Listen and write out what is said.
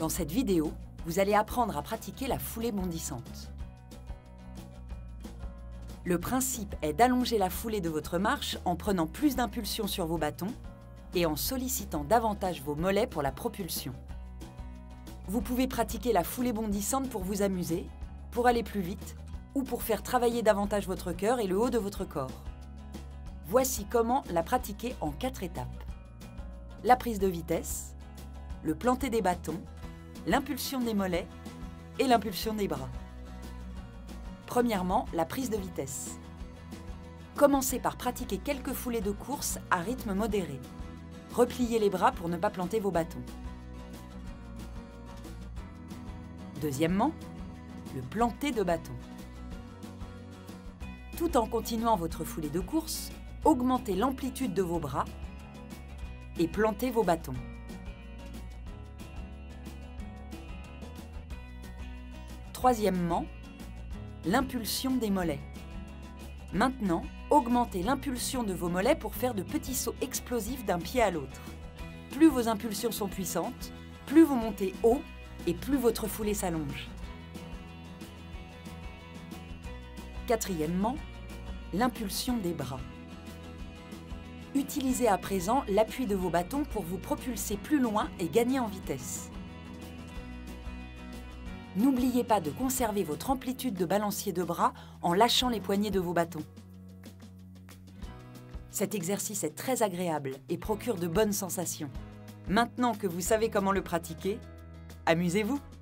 Dans cette vidéo, vous allez apprendre à pratiquer la foulée bondissante. Le principe est d'allonger la foulée de votre marche en prenant plus d'impulsion sur vos bâtons et en sollicitant davantage vos mollets pour la propulsion. Vous pouvez pratiquer la foulée bondissante pour vous amuser, pour aller plus vite ou pour faire travailler davantage votre cœur et le haut de votre corps. Voici comment la pratiquer en 4 étapes. La prise de vitesse, le planté des bâtons, l'impulsion des mollets et l'impulsion des bras. Premièrement, la prise de vitesse. Commencez par pratiquer quelques foulées de course à rythme modéré. Repliez les bras pour ne pas planter vos bâtons. Deuxièmement, le planté de bâton. Tout en continuant votre foulée de course, augmentez l'amplitude de vos bras et plantez vos bâtons. Troisièmement, l'impulsion des mollets. Maintenant, augmentez l'impulsion de vos mollets pour faire de petits sauts explosifs d'un pied à l'autre. Plus vos impulsions sont puissantes, plus vous montez haut et plus votre foulée s'allonge. Quatrièmement, l'impulsion des bras. Utilisez à présent l'appui de vos bâtons pour vous propulser plus loin et gagner en vitesse. N'oubliez pas de conserver votre amplitude de balancier de bras en lâchant les poignets de vos bâtons. Cet exercice est très agréable et procure de bonnes sensations. Maintenant que vous savez comment le pratiquer, amusez-vous!